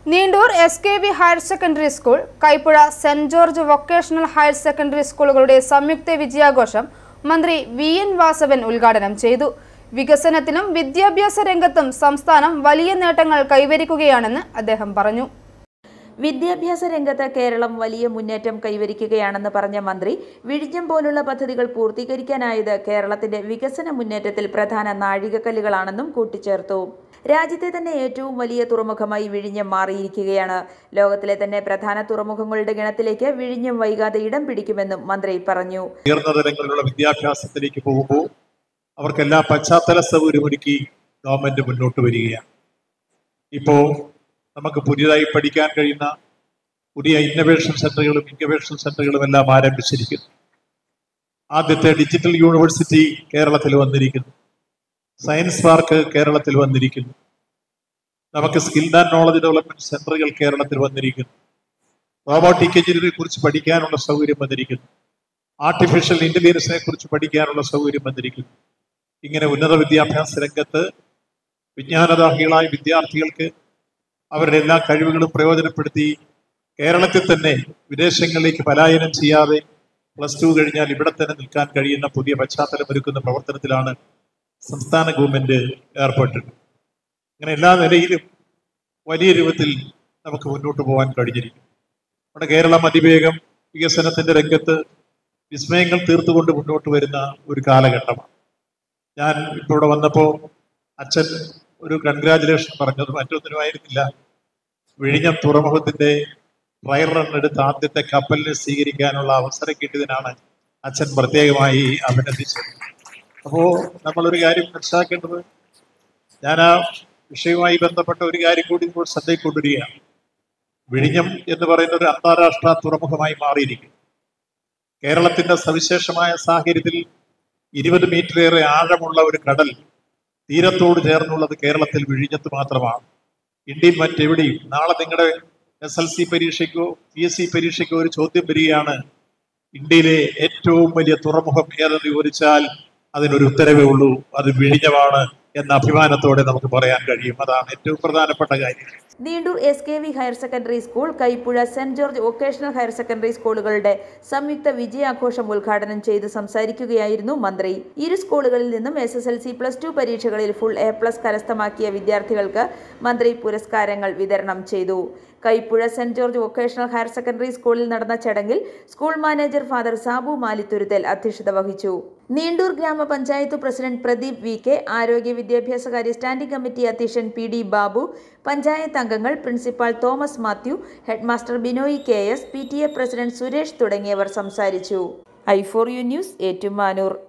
Neendoor SKV. Higher secondary school, Kaipuzha saint George vocational higher secondary സ്കൂളുകളുടെ സംയുക്ത വിജയാഘോഷം മന്ത്രി വി.എൻ. വാസവൻ ഉദ്ഘാടനം ചെയ്തു. വികസനത്തിലും വിദ്യാഭ്യാസ രംഗത്തും സംസ്ഥാനം വലിയ നേട്ടങ്ങൾ കൈവരിക്കുകയാണെന്ന് അദ്ദേഹം പറഞ്ഞു. വിദ്യാഭ്യാസ രംഗത്ത് കേരളം വലിയ മുന്നേറ്റം കൈവരിക്കുകയാണെന്ന് പറഞ്ഞ മന്ത്രി, വിഴിഞ്ഞം പോലുള്ള പദ്ധതികൾ പൂർത്തീകരിക്കാനായത് കേരളത്തിന്റെ വികസന മുന്നേറ്റത്തിൽ പ്രധാന നാഴികക്കല്ലുകളാണെന്നും കൂട്ടിച്ചേർത്തു. രാജ്യത്തെ തന്നെ ഏറ്റവും വലിയ തുറമുഖമായി വിഴിഞ്ഞം മാറിയിരിക്കുകയാണ്. ലോകത്തിലെ തന്നെ പ്രധാന തുറമുഖങ്ങളുടെ ഗണത്തിലേക്ക് വിഴിഞ്ഞം വൈകാതെ ഇടം പിടിക്കുമെന്നും മന്ത്രി പറഞ്ഞു. ഉയർന്ന തലങ്ങളിലുള്ള വിദ്യാഭ്യാസത്തിലേക്ക് പോകുമ്പോൾ അവർക്കെല്ലാം പശ്ചാത്തല സൗകര്യമൊരുക്കി ഗവൺമെന്റ് മുന്നോട്ട് വരികയാണ്. ഇപ്പോൾ നമുക്ക് പുതിയതായി പഠിക്കാൻ കഴിയുന്ന പുതിയ ഇന്നൊവേഷൻ സെന്ററുകളും ഇൻക്യുബേഷൻ സെന്ററുകളും എല്ലാം ആരംഭിച്ചിരിക്കുന്നു. ആദ്യത്തെ ഡിജിറ്റൽ യൂണിവേഴ്സിറ്റി കേരളത്തിൽ വന്നിരിക്കുന്നു. സയൻസ് പാർക്ക് കേരളത്തിൽ വന്നിരിക്കുന്നു. നമുക്ക് സ്കിൽഡ് ആൻഡ് നോളജ് ഡെവലപ്മെന്റ് സെന്ററുകൾ കേരളത്തിൽ വന്നിരിക്കുന്നു. റോബോട്ടിക് എഞ്ചിനീയറിനെ കുറിച്ച് പഠിക്കാനുള്ള സൗകര്യം വന്നിരിക്കുന്നു. ആർട്ടിഫിഷ്യൽ ഇന്റലിജൻസിനെ കുറിച്ച് പഠിക്കാനുള്ള സൗകര്യം വന്നിരിക്കുന്നു. ഇങ്ങനെ ഉന്നത വിദ്യാഭ്യാസ രംഗത്ത് വിജ്ഞാനദാഹികളായ വിദ്യാർത്ഥികൾക്ക് അവരുടെ എല്ലാ കഴിവുകളും പ്രയോജനപ്പെടുത്തി കേരളത്തിൽ തന്നെ വിദേശങ്ങളിലേക്ക് പലായനം ചെയ്യാതെ +2 കഴിഞ്ഞാൽ ഇവിടെ തന്നെ നിൽക്കാൻ കഴിയുന്ന പുതിയ പശ്ചാത്തലമൊരുക്കുന്ന പ്രവർത്തനത്തിലാണ് സംസ്ഥാന ഗവൺമെന്റ് ഏർപ്പെട്ടിട്ടുണ്ട്. അങ്ങനെ എല്ലാ നിലയിലും വലിയ രൂപത്തിൽ നമുക്ക് മുന്നോട്ട് പോകാൻ കഴിഞ്ഞിരിക്കും. നമ്മുടെ കേരളം അതിവേഗം വികസനത്തിന്റെ രംഗത്ത് വിസ്മയങ്ങൾ തീർത്തുകൊണ്ട് മുന്നോട്ട് വരുന്ന ഒരു കാലഘട്ടമാണ്. ഞാൻ ഇപ്പോൾ ഇവിടെ വന്നപ്പോൾ അച്ഛൻ ഒരു കൺഗ്രാജുലേഷൻ പറഞ്ഞത് മറ്റൊന്നിനുമായിരുന്നില്ല. വിഴിഞ്ഞം തുറമുഖത്തിന്റെ ട്രയൽ റൺ എടുത്ത് ആദ്യത്തെ കപ്പലിനെ സ്വീകരിക്കാനുള്ള അവസരം കിട്ടിയതിനാണ് അച്ഛൻ പ്രത്യേകമായി അഭിനന്ദിച്ചത്. അപ്പോൾ നമ്മളൊരു കാര്യം മനസ്സിലാക്കേണ്ടത്, ഞാൻ ആ വിഷയവുമായി ബന്ധപ്പെട്ട ഒരു കാര്യം കൂടി ഇപ്പോൾ ശ്രദ്ധയിൽ കൊണ്ടുവരികയാണ്. വിഴിഞ്ഞം എന്ന് പറയുന്ന ഒരു അന്താരാഷ്ട്ര തുറമുഖമായി മാറിയിരിക്കും. കേരളത്തിന്റെ സവിശേഷമായ സാഹചര്യത്തിൽ 20 മീറ്ററേറെ ആഴമുള്ള ഒരു കടൽ തീരത്തോട് ചേർന്നുള്ളത് കേരളത്തിൽ വിഴിഞ്ഞത്ത് മാത്രമാണ്. ഇന്ത്യയിൽ മറ്റെവിടെയും. നാളെ നിങ്ങളുടെ SLC പരീക്ഷയ്ക്കോ PSC പരീക്ഷയ്ക്കോ ഒരു ചോദ്യം വരികയാണ്, ഇന്ത്യയിലെ ഏറ്റവും വലിയ തുറമുഖം ഏതെന്ന് ചോദിച്ചാൽ അതിനൊരു ഉത്തരവേ ഉള്ളൂ, അത് വിഴിഞ്ഞമാണ് എന്ന അഭിമാനത്തോടെ നമുക്ക് പറയാൻ കഴിയും. അതാണ് ഏറ്റവും പ്രധാനപ്പെട്ട കാര്യം. Neendoor SKV. Higher secondary school, Kaipuzha saint George vocational higher secondary സ്കൂളുകളുടെ സംയുക്ത വിജയാഘോഷം ഉദ്ഘാടനം ചെയ്ത് സംസാരിക്കുകയായിരുന്നു മന്ത്രി. ഇരു സ്കൂളുകളിൽ നിന്നും SSLC +2 പരീക്ഷകളിൽ ഫുൾ A+ കരസ്ഥമാക്കിയ വിദ്യാർത്ഥികൾക്ക് മന്ത്രി പുരസ്കാരങ്ങൾ വിതരണം ചെയ്തു. Kaipuzha saint George vocational higher secondary സ്കൂളിൽ നടന്ന ചടങ്ങിൽ school manager father Sabu Malithuruthal അധ്യക്ഷത വഹിച്ചു. നീണ്ടൂർ ഗ്രാമപഞ്ചായത്ത് പ്രസിഡന്റ് പ്രദീപ് VK, ആരോഗ്യ വിദ്യാഭ്യാസകാര്യ സ്റ്റാൻഡിംഗ് കമ്മിറ്റി അധ്യക്ഷൻ PD ബാബു, പഞ്ചായത്ത് അംഗങ്ങൾ, principal Thomas Mathew, headmaster Binoy KS, PTA president Suresh തുടങ്ങിയവർ സംസാരിച്ചു. I4U news, Ettumanoor.